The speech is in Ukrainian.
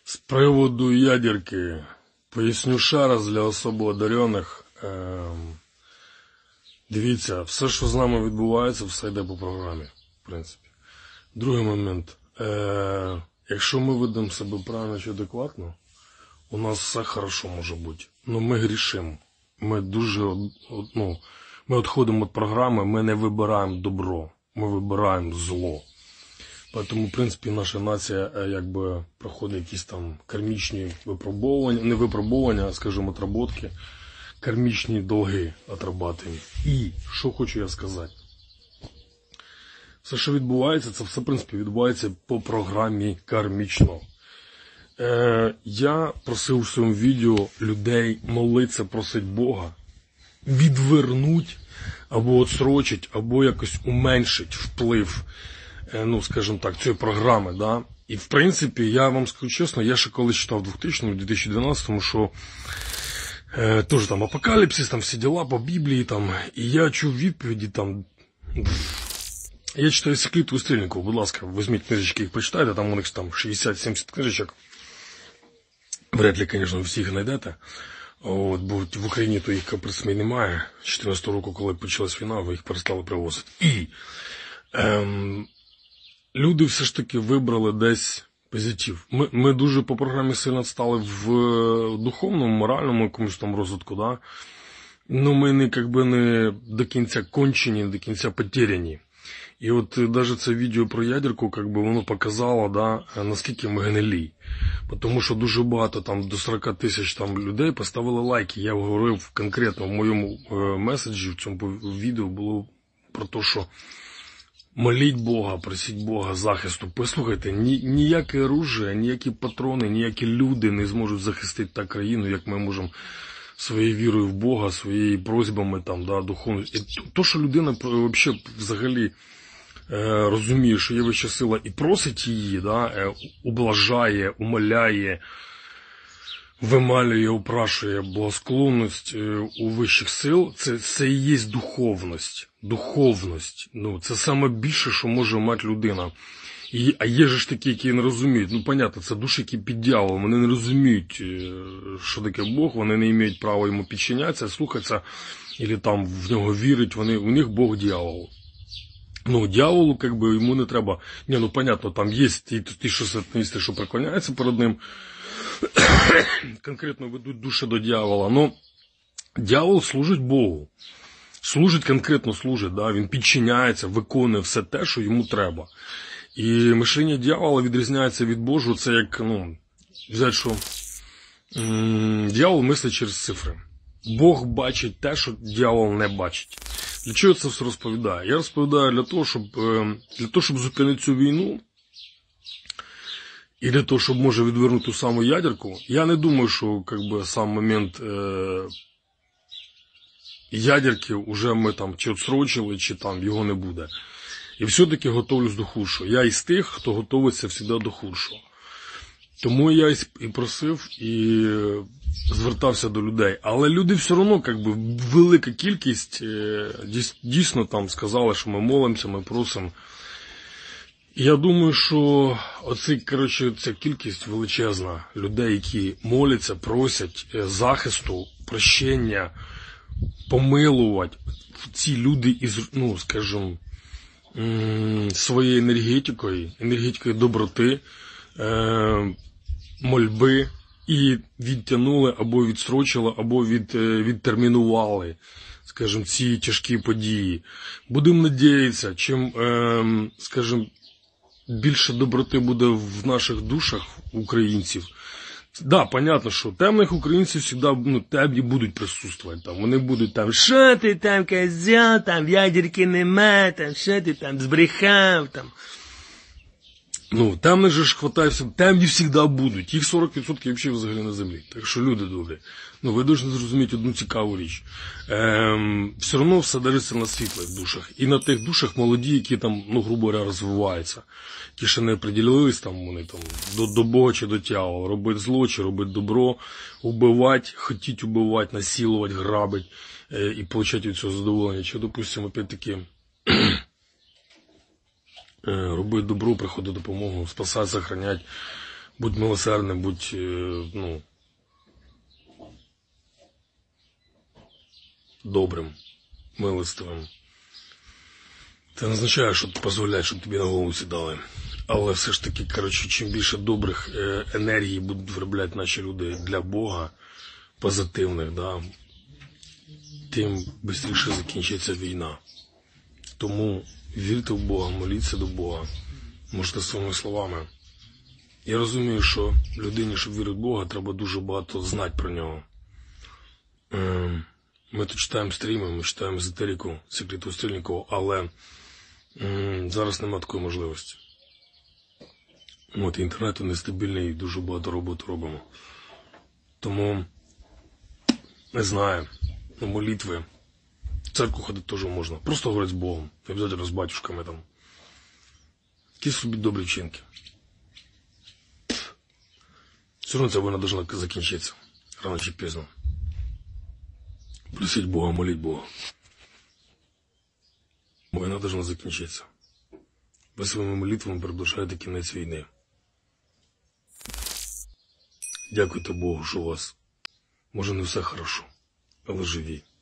З приводу ядерки, поясню ще раз для особо одарених. Дивіться, все, що з нами відбувається, все йде по програмі, в принципі. Другий момент. Якщо ми ведемо себе правильно чи адекватно, у нас все хорошо може бути. Но ми грішимо. Ми ми відходимо від програми, ми не вибираємо добро, ми вибираємо зло. Тому, в принципі, наша нація якби проходить якісь там кармічні випробування, не випробування, а, скажімо, отработки, кармічні долги отрабатуємо. І, що хочу я сказати. Все, що відбувається, це все, в принципі, відбувається по програмі кармічно. Я просив у своєму відео людей молитися, просить Бога, відвернуть, або отсрочить, або якось уменшить вплив, скажімо так, цієї програми, да. І, в принципі, я вам скажу чесно, я ще коли читав в 2000-2012, що теж там апокаліпсис, там всі діла по Біблії, там, і я чув відповіді, там, я читаю Секліту Стрільникову, будь ласка, візьміть книжечки, їх почитайте, там у них там 60-70 книжечок, вряд ли, звісно, всі їх знайдете. От, бо в Україні то їх каприсмій немає. 14 року, коли почалась війна, ви їх перестали привозити. І люди все ж таки вибрали десь позитив. Ми дуже по програмі сильно стали в духовному, моральному якомусь там розвитку, да? Но ми не до кінця кончені, до кінця потеряні. І от навіть це відео про ядерку, воно показало, да, наскільки ми гнилі. Тому що дуже багато, там, до 40 тисяч людей поставили лайки. Я говорив конкретно в моєму меседжі, в цьому відео було про те, що моліть Бога, просіть Бога захисту. Послухайте, ніяке оружие, ніякі патрони, ніякі люди не зможуть захистити та країну, як ми можемо своєю вірою в Бога, своїми просьбами, там, да, духовністю. І то, що людина взагалі розуміє, що є вища сила і просить її, да, ублажає, умоляє, вималює, упрашує благосклонність у вищих сил, це і є духовність. Духовність. Це саме більше, що може мати людина. А є ж такі, які не розуміють. Понятно, це душі, які під дьяволом. Вони не розуміють, що таке Бог, вони не мають права йому підчинятися, слухатися, або там в нього вірить, у них Бог дьявол. Дьяволу, йому не треба. Понятно, там є ті, що сатаністи, що преклоняються перед ним, конкретно ведуть душі до дьявола. Но дьявол служить Богу. Конкретно служить, да? Він підчиняється, виконує все те, що йому треба. І мишлення дьявола відрізняється від Божого, це як, взяти, що дьявол мислить через цифри. Бог бачить те, що дьявол не бачить. Для чого я це все розповідаю? Я розповідаю для того, щоб зупинити цю війну, і для того, щоб, може, відвернути ту саму ядерку. Я не думаю, що, сам момент ядерки вже ми там чи відстрочили, чи там його не буде. І все-таки готовлюсь до худшого. Я із тих, хто готовиться завжди до худшого. Тому я і просив, і звертався до людей. Але люди все одно, велика кількість, дійсно там сказали, що ми молимося, ми просимо. І я думаю, що ця кількість величезна людей, які моляться, просять захисту, прощення, помилувати. Ці люди із, скажімо, своєю енергетикою доброти, мольби, і відтягнули, або відстрочили, або відтермінували, скажімо, ці тяжкі події. Будемо надіятися, чим, скажімо, більше доброти буде в наших душах українців. Да, понятно, що темних українців завжди, темні будуть присутствувати. Там, вони будуть там, що ти там казав, там ядерки нема, там, що ти там збрехав, там. Темних же ж хватає, темні завжди будуть. Їх 40% взагалі на землі. Так що, люди добрі, ви повинні зрозуміти одну цікаву річ. Все одно все дариться на світлих душах. І на тих душах молоді, які там, грубо говоря, розвиваються. Ті, що не определились, там, вони там, до Бога чи до дьявола. Робити зло чи робити добро, убивати, хотіть убивати, насилувати, грабити і отримати від цього задоволення. Чи, допустимо, опять-таки, робити добро, приходити допомогу, спасати, сохранять, будь милосердним, будь, добрим, милостивим. Це не означає, що дозволяє, щоб тобі на голову сідали. Але все ж таки, чим більше добрих енергій будуть виробляти наші люди для Бога, позитивних, тим швидше закінчиться війна. Тому вірте в Бога, моліться до Бога, можете своїми словами. Я розумію, що людині, щоб вірити в Бога, треба дуже багато знати про нього. Ми тут читаємо стріми, ми читаємо езотерику Секрету Стрільникова, але зараз немає такої можливості. Інтернет нестабільний і дуже багато роботи робимо. Тому, не знаю, молитви. В церкву ходити теж можна. Просто говорити з Богом, не обов'язково з батюшками там. Якісь робіть добрі вчинки. Все одно ця війна повинна закінчитися. Рано чи пізно. Просіть Бога, моліть Бога. Війна повинна закінчитися. Ви своїми молитвами приближаєте кінець війни. Дякуйте Богу, що у вас, може, не все хорошо, але живі.